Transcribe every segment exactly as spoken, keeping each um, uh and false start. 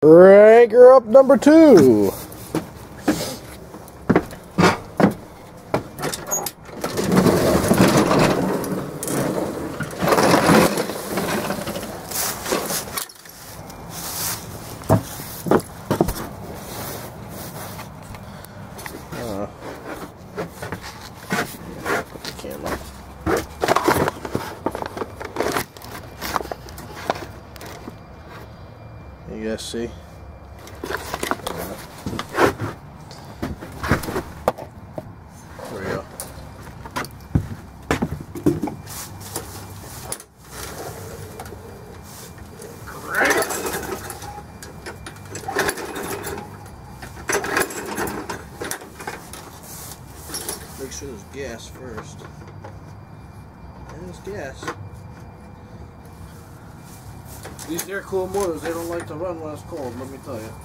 Ranker up number two. Uh, put the camera. You guys see? There we go. Make sure there's gas first. There's gas. These air-cooled motors, they don't like to run when it's cold, let me tell you.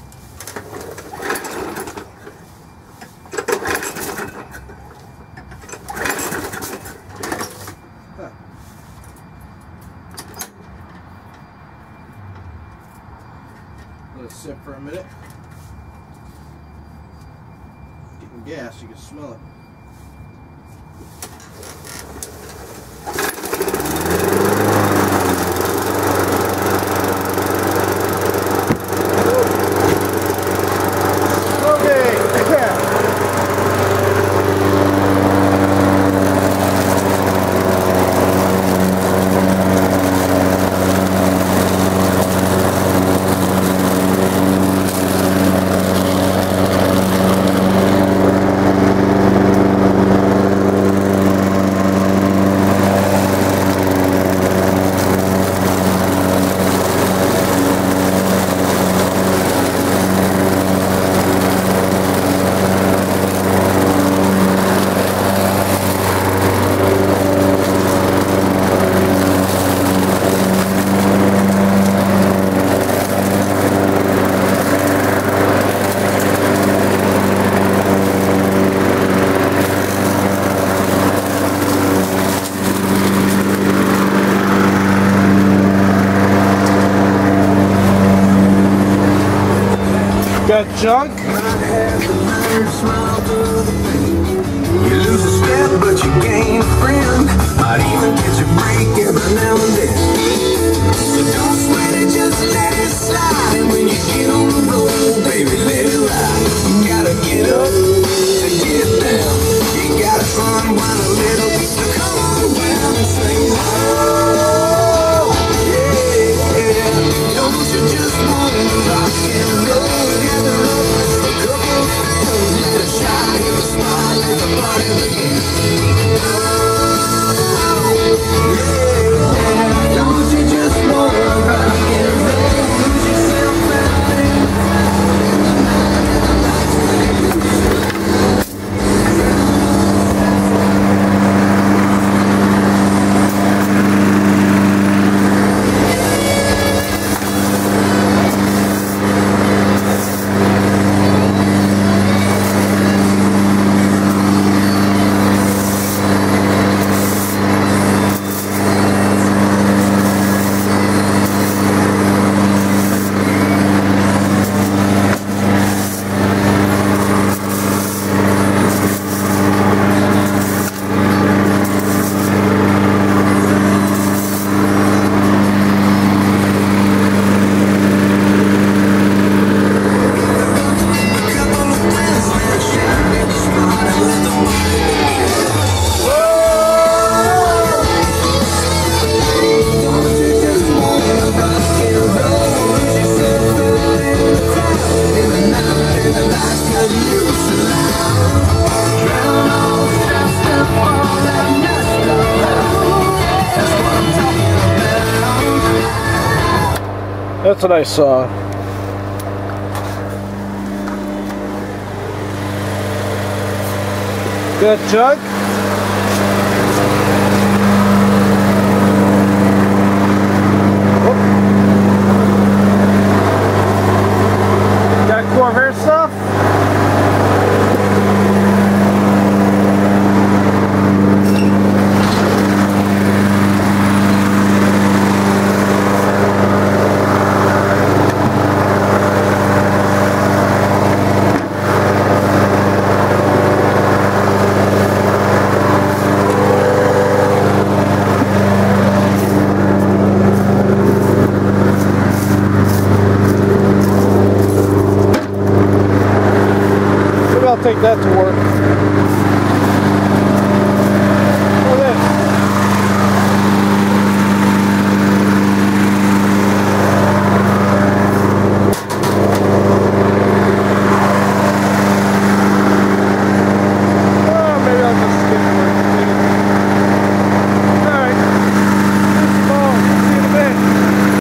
Huh. Let it sit for a minute. Getting gas, you can smell it. Got junk? You lose a step, but you gain a friend. Might even catch a break every now and then. So don't sweat it, just let it slide. And when you get on the road, baby, let it ride. You gotta get up to get down. You gotta unwind a little to come on around and sing. Oh, yeah. Don't you just wanna rock and roll? That's a nice song. Got junk? Got Corvair stuff? that to work.